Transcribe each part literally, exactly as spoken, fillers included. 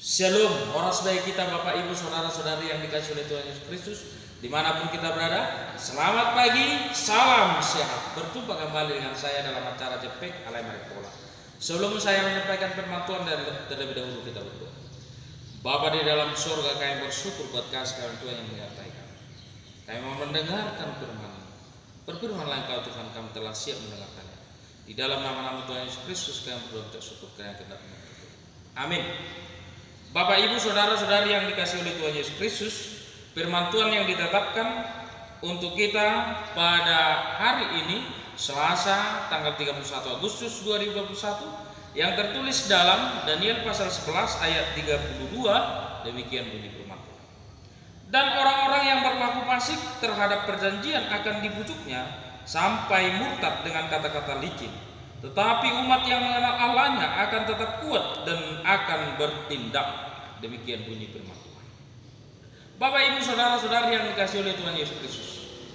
Shalom, horas baik kita Bapak Ibu Saudara-saudari yang dikasih oleh Tuhan Yesus Kristus dimanapun kita berada. Selamat pagi, salam sehat. Berjumpa kembali dengan saya dalam acara Jepek Alay Maripola. Sebelum saya menyampaikan firman Tuhan, dan terlebih dahulu kita berdoa. Bapa di dalam surga, kami bersyukur buat kasih karunia Tuhan yang menyertai kami. Kami mau mendengarkan firman. Berfirmanlah Engkau Tuhan, kami telah siap mendengarkannya. Di dalam nama-nama Tuhan Yesus Kristus kami berdoa untuk syukur karena kehendak. Amin. Bapak Ibu Saudara-saudari yang dikasih oleh Tuhan Yesus Kristus, firman Tuhan yang ditetapkan untuk kita pada hari ini Selasa tanggal tiga puluh satu Agustus dua ribu dua puluh satu yang tertulis dalam Daniel pasal sebelas ayat tiga puluh dua. Demikian bunyi firman Tuhan. Dan orang-orang yang berlaku fasik terhadap perjanjian akan dibujuknya sampai murtad dengan kata-kata licin. Tetapi umat yang mengenal Allahnya akan tetap kuat dan akan bertindak. Demikian bunyi firman Tuhan. Bapak Ibu Saudara-saudari yang dikasihi oleh Tuhan Yesus Kristus,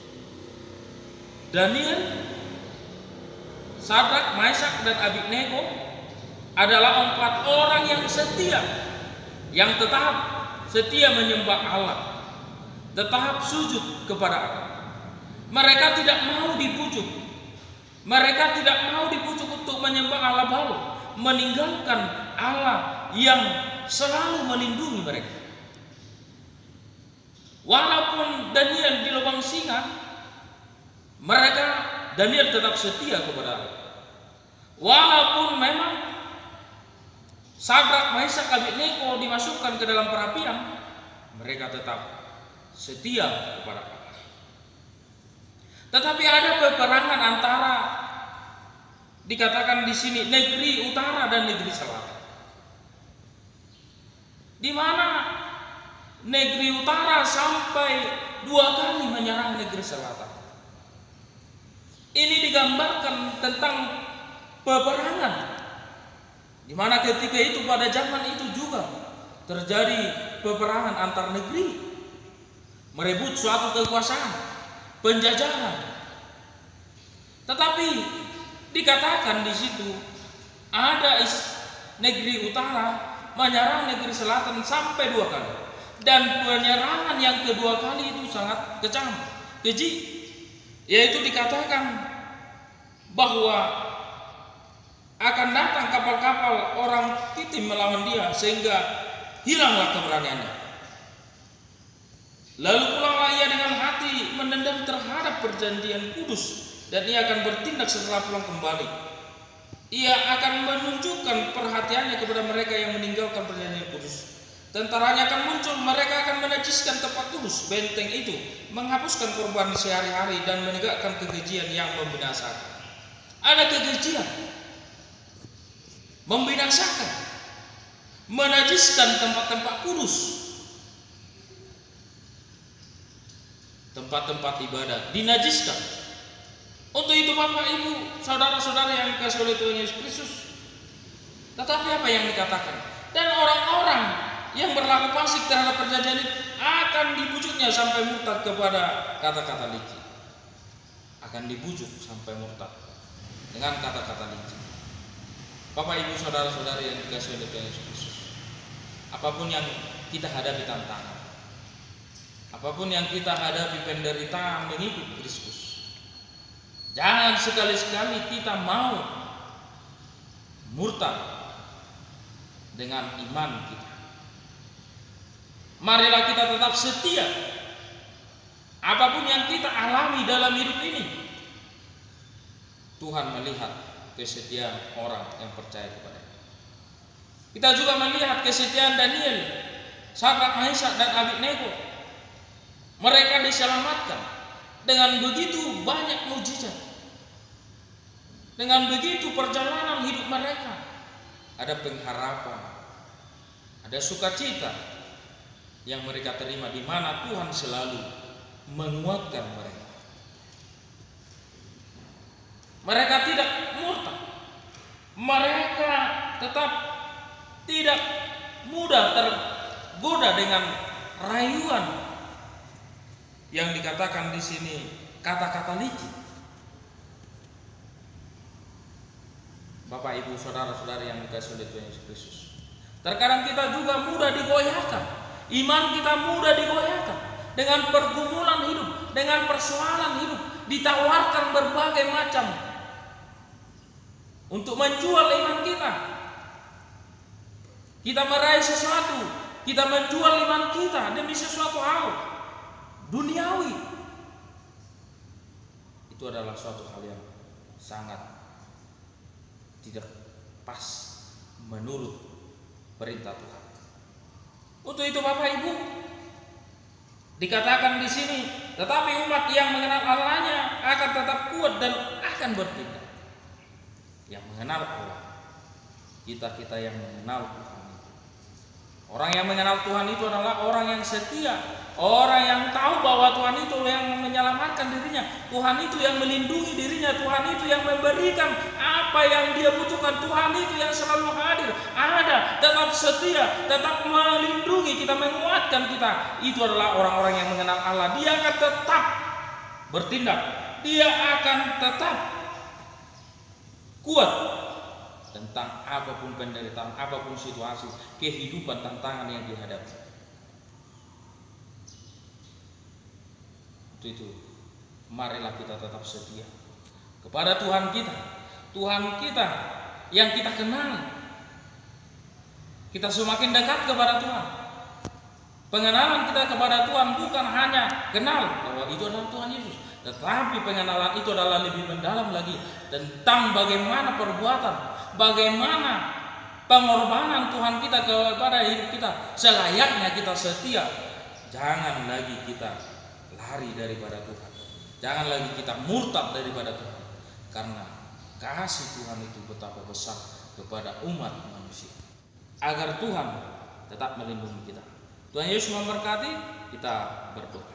Daniel, Sadrak, Meshak dan Abednego adalah empat orang yang setia, yang tetap setia menyembah Allah, tetap sujud kepada Allah. Mereka tidak mau dibujuk. Mereka tidak mau dibujuk untuk menyembah Allah baru, meninggalkan Allah yang selalu melindungi mereka. Walaupun Daniel di lubang singa, mereka Daniel tetap setia kepada Allah. Walaupun memang Sadrak, Meshak, Abednego dimasukkan ke dalam perapian, mereka tetap setia kepada Allah. Tetapi ada peperangan antara, dikatakan di sini, negeri utara dan negeri selatan. Di mana negeri utara sampai dua kali menyerang negeri selatan. Ini digambarkan tentang peperangan, di mana ketika itu pada zaman itu juga terjadi peperangan antar negeri, merebut suatu kekuasaan, penjajahan. Tetapi dikatakan di situ ada negeri utara menyerang negeri selatan sampai dua kali, dan penyerangan yang kedua kali itu sangat kejam, keji, yaitu dikatakan bahwa akan datang kapal-kapal orang Kitim melawan dia sehingga hilanglah keberaniannya. Lalu pulanglah ia dengan hati mendendam terhadap perjanjian kudus, dan ia akan bertindak setelah pulang kembali. Ia akan menunjukkan perhatiannya kepada mereka yang meninggalkan perjanjian kudus. Tentaranya akan muncul, mereka akan menajiskan tempat kudus, benteng itu, menghapuskan korban sehari-hari dan menegakkan kekejian yang membinasakan. Ada kekejian, membinasakan, menajiskan tempat-tempat kudus, tempat-tempat ibadah dinajiskan. Untuk itu Bapak Ibu Saudara-saudara yang dikasihi oleh Tuhan Yesus Kristus, tetapi apa yang dikatakan? Dan orang-orang yang berlaku fasik terhadap perjanjian itu akan dibujuknya sampai murtad kepada kata-kata licin. Akan dibujuk sampai murtad dengan kata-kata licin. Bapak Ibu Saudara-saudari yang dikasihi oleh Tuhan Yesus Kristus, apapun yang kita hadapi tantangan, apapun yang kita hadapi penderitaan mengikut Kristus, jangan sekali-sekali kita mau murtad dengan iman kita. Marilah kita tetap setia. Apapun yang kita alami dalam hidup ini, Tuhan melihat kesetiaan orang yang percaya kepada-Nya. Kita juga melihat kesetiaan Daniel, Sadrak, Meshak dan Abednego. Mereka diselamatkan dengan begitu banyak mukjizat. Dengan begitu perjalanan hidup mereka ada pengharapan, ada sukacita yang mereka terima, di mana Tuhan selalu menguatkan mereka. Mereka tidak murtad. Mereka tetap tidak mudah tergoda dengan rayuan yang dikatakan di sini kata-kata licin. Bapak Ibu Saudara-saudari yang dikasihi oleh Tuhan Yesus Kristus, Terkadang kita juga mudah digoyahkan. Iman kita mudah digoyahkan dengan pergumulan hidup, dengan persoalan hidup, ditawarkan berbagai macam untuk menjual iman kita. Kita meraih sesuatu, kita menjual iman kita demi sesuatu hal duniawi. Itu adalah suatu hal yang sangat tidak pas menurut perintah Tuhan. Untuk itu Bapak Ibu, dikatakan di sini, tetapi umat yang mengenal Allahnya akan tetap kuat dan akan bertindak. Yang mengenal Allah, kita-kita yang mengenal Tuhan. Orang yang mengenal Tuhan itu adalah orang yang setia, orang yang tahu bahwa Tuhan itu yang menyelamatkan dirinya, Tuhan itu yang melindungi dirinya, Tuhan itu yang memberikan apa yang dia butuhkan, Tuhan itu yang selalu hadir, ada, tetap setia, tetap melindungi kita, menguatkan kita. Itu adalah orang-orang yang mengenal Allah. Dia akan tetap bertindak, dia akan tetap kuat tentang apapun penderitaan, apapun situasi, kehidupan, tantangan yang dihadapi. Itu itu, marilah kita tetap setia kepada Tuhan kita, Tuhan kita yang kita kenal. Kita semakin dekat kepada Tuhan. Pengenalan kita kepada Tuhan bukan hanya kenal bahwa itu adalah Tuhan Yesus, tetapi pengenalan itu adalah lebih mendalam lagi tentang bagaimana perbuatan, bagaimana pengorbanan Tuhan kita kepada hidup kita. Selayaknya kita setia. Jangan lagi kita lari daripada Tuhan. Jangan lagi kita murtad daripada Tuhan. Karena kasih Tuhan itu betapa besar kepada umat manusia. Agar Tuhan tetap melindungi kita. Tuhan Yesus memberkati. Kita berdoa.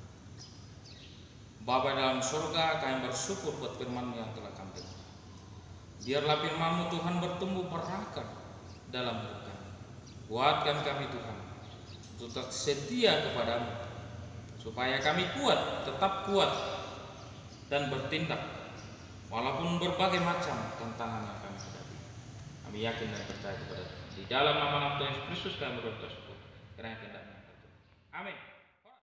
Bapa dalam surga, kami bersyukur buat firman-Mu yang telah kami dengar. Biarlah firman-Mu Tuhan bertumbuh berakar dalam hidup kami. Kuatkan kami Tuhan untuk tetap setia kepadamu, supaya kami kuat, tetap kuat dan bertindak walaupun berbagai macam tantangan yang kami hadapi. Kami yakin dan percaya kepada Tuhan. Di dalam nama Tuhan Yesus Kristus kami berdoa. Karena tidak. Amin.